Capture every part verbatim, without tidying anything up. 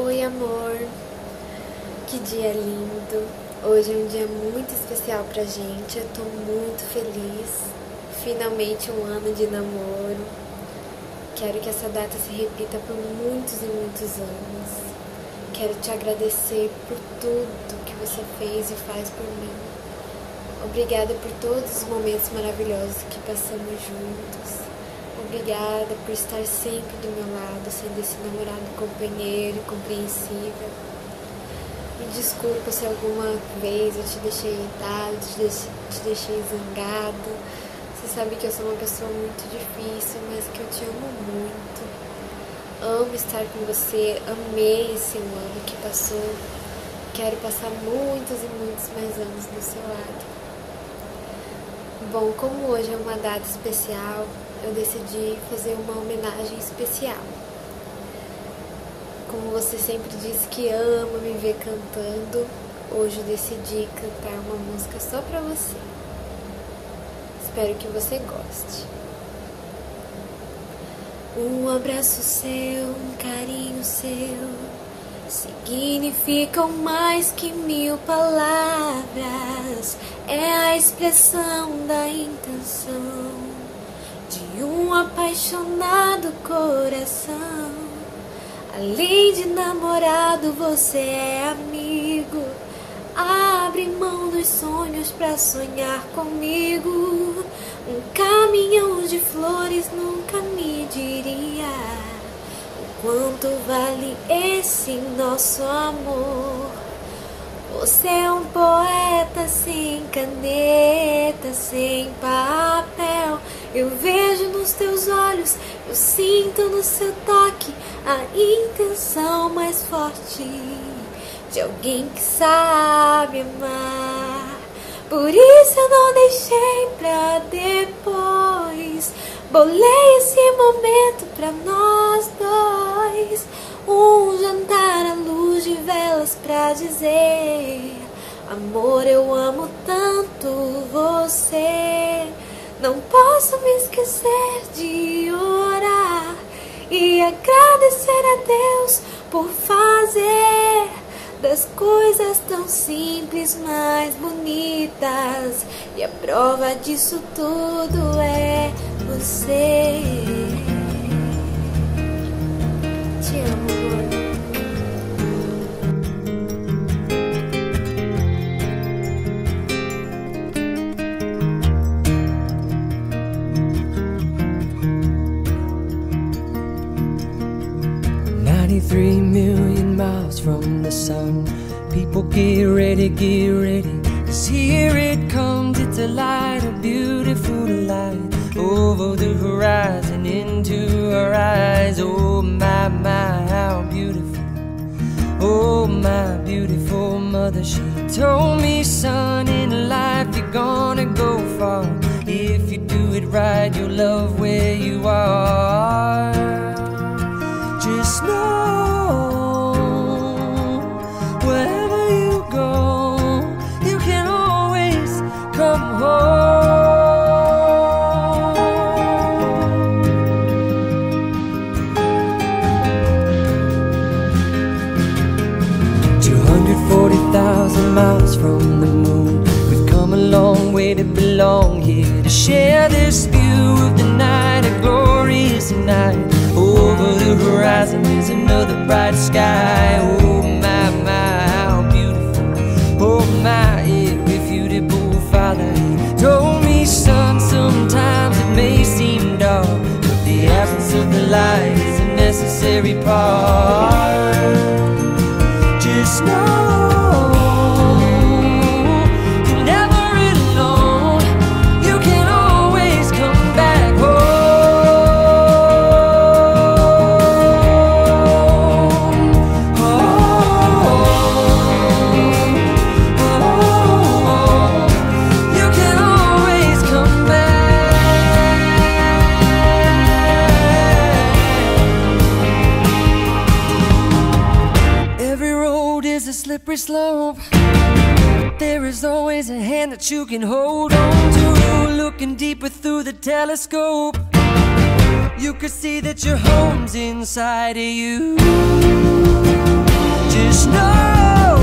Oi, amor, que dia lindo. Hoje é um dia muito especial pra gente. Eu tô muito feliz. Finalmente um ano de namoro. Quero que essa data se repita por muitos e muitos anos. Quero te agradecer por tudo que você fez e faz por mim. Obrigada por todos os momentos maravilhosos que passamos juntos. Obrigada por estar sempre do meu lado, sendo esse namorado companheiro e compreensível. Me desculpa se alguma vez eu te deixei irritado, te deixei, te deixei zangado. Você sabe que eu sou uma pessoa muito difícil, mas que eu te amo muito. Amo estar com você, amei esse ano que passou. Quero passar muitos e muitos mais anos do seu lado. Bom, como hoje é uma data especial, eu decidi fazer uma homenagem especial. Como você sempre disse que ama me ver cantando, hoje eu decidi cantar uma música só pra você. Espero que você goste. Um abraço seu, um carinho seu, significam mais que mil palavras. É a expressão da intenção de um apaixonado coração. Além de namorado, você é amigo. Abre mão dos sonhos pra sonhar comigo. Um caminhão de flores nunca me diria o quanto vale esse nosso amor. Você é um poeta sem caneta, sem papel. Eu vejo nos teus olhos, eu sinto no seu toque a intenção mais forte de alguém que sabe amar. Por isso eu não deixei pra depois. Bolei esse momento pra nós dois. Um jantar à luz de velas pra dizer: amor, eu amo tanto você. Não posso me esquecer de orar e agradecer a Deus por fazer das coisas tão simples mais bonitas. E a prova disso tudo é você. Te amo, amor. ninety-three million miles from the sun. People get ready, get ready, 'cause here it comes. It's a light, a beautiful light, over the horizon, into our eyes. Oh my, my, how beautiful. Oh my beautiful mother, she told me, son, in life you're gonna go far. If you do it right, you'll love where you are. Just know, wherever you go, you can always come home. two hundred forty thousand miles from the moon, we've come a long way to belong here, to share this view of the night, a glorious night. Over the horizon is another bright sky. Oh my, my, how beautiful. Oh my, irrefutable father, he told me, son, sometimes it may seem dark, but the absence of the light is a necessary part. Just know slippery slope. There is always a hand that you can hold on to. Looking deeper through the telescope, you could see that your home's inside of you. Just know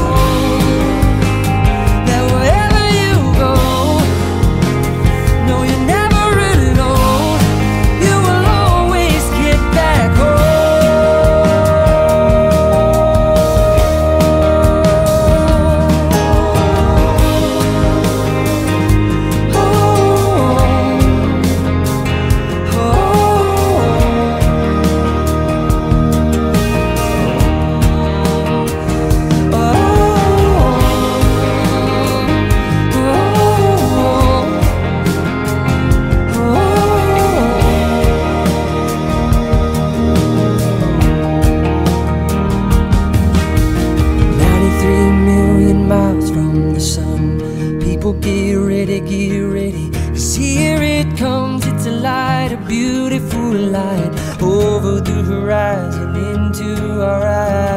that wherever you go, no, you're never alone. You will always get back get ready, get ready, 'cause here it comes, it's a light, a beautiful light, over the horizon into our eyes.